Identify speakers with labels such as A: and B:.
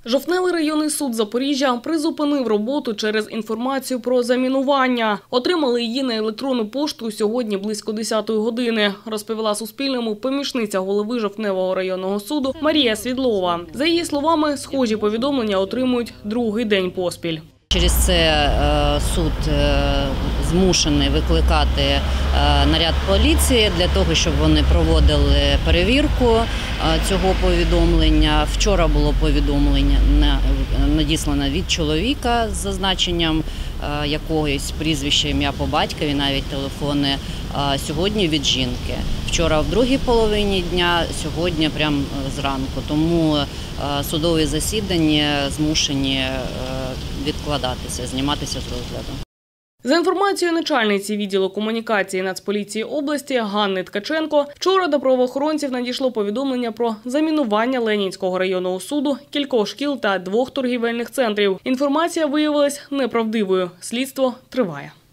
A: Жовтневий районний суд Запоріжжя призупинив роботу через інформацію про замінування. Отримали її на електронну пошту сьогодні близько 10-ї години, розповіла Суспільному помічниця голови Жовтневого районного суду Марія Свідлова. За її словами, схожі повідомлення отримують другий день поспіль.
B: Через це суд змушений викликати наряд поліції для того, щоб вони проводили перевірку цього повідомлення. Вчора було повідомлення надіслане від чоловіка з зазначенням якогось прізвища, ім'я по батькові, навіть телефони, сьогодні від жінки. Вчора в другій половині дня, сьогодні прямо зранку. Тому судові засідання змушені відкладатися, зніматися з розгляду.
A: За інформацією начальниці відділу комунікації Нацполіції області Ганни Ткаченко, вчора до правоохоронців надійшло повідомлення про замінування Ленінського районного суду, кількох шкіл та 2 торгівельних центрів. Інформація виявилась неправдивою. Слідство триває.